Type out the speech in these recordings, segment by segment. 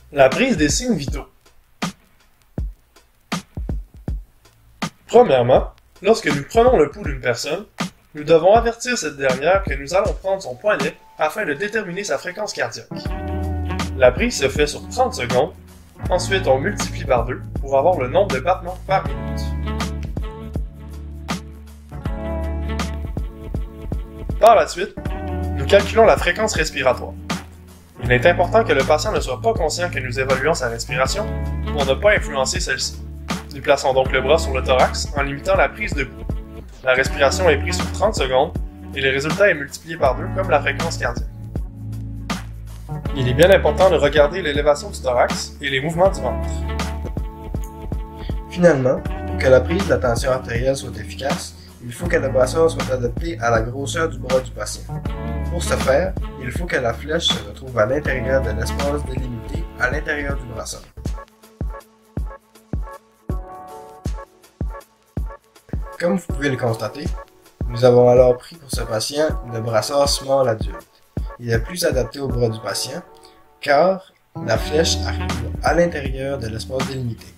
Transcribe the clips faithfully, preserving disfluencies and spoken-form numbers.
La prise des signes vitaux. Premièrement, lorsque nous prenons le pouls d'une personne, nous devons avertir cette dernière que nous allons prendre son poignet afin de déterminer sa fréquence cardiaque. La prise se fait sur trente secondes, ensuite on multiplie par deux pour avoir le nombre de battements par minute. Par la suite, nous calculons la fréquence respiratoire. Il est important que le patient ne soit pas conscient que nous évaluons sa respiration pour ne pas influencer celle-ci. Nous plaçons donc le bras sur le thorax en limitant la prise de pouls. La respiration est prise sur trente secondes et le résultat est multiplié par deux comme la fréquence cardiaque. Il est bien important de regarder l'élévation du thorax et les mouvements du ventre. Finalement, pour que la prise de la tension artérielle soit efficace, il faut que le brassard soit adapté à la grosseur du bras du patient. Pour ce faire, il faut que la flèche se retrouve à l'intérieur de l'espace délimité à l'intérieur du brassard. Comme vous pouvez le constater, nous avons alors pris pour ce patient le brassard small adulte. Il est plus adapté au bras du patient car la flèche arrive à l'intérieur de l'espace délimité.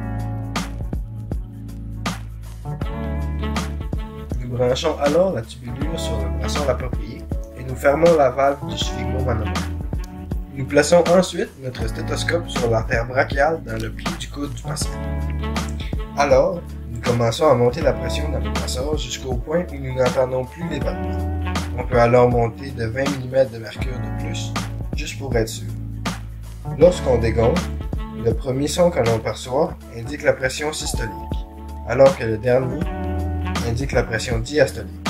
Nous branchons alors la tubulure sur le brassard approprié et nous fermons la valve du sphygmomanométre. Nous plaçons ensuite notre stéthoscope sur l'artère brachiale dans le pli du coude du patient. Alors, nous commençons à monter la pression dans le brassard jusqu'au point où nous n'entendons plus les battements. On peut alors monter de vingt millimètres de mercure de plus, juste pour être sûr. Lorsqu'on dégonfle, le premier son que l'on perçoit indique la pression systolique, alors que le dernier indique la pression diastolique.